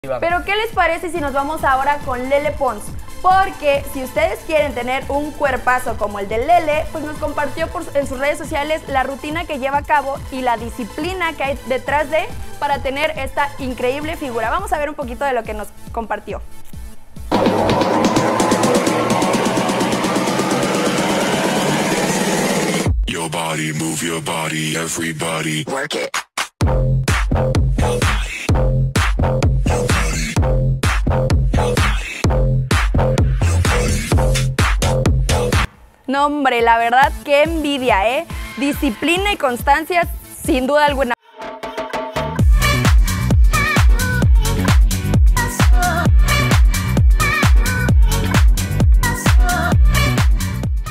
Pero ¿qué les parece si nos vamos ahora con Lele Pons? Porque si ustedes quieren tener un cuerpazo como el de Lele, pues nos compartió en sus redes sociales la rutina que lleva a cabo y la disciplina que hay detrás de para tener esta increíble figura. Vamos a ver un poquito de lo que nos compartió. Your body, move your body, everybody. Work it. No, hombre, la verdad, qué envidia, ¿eh? Disciplina y constancia, sin duda alguna.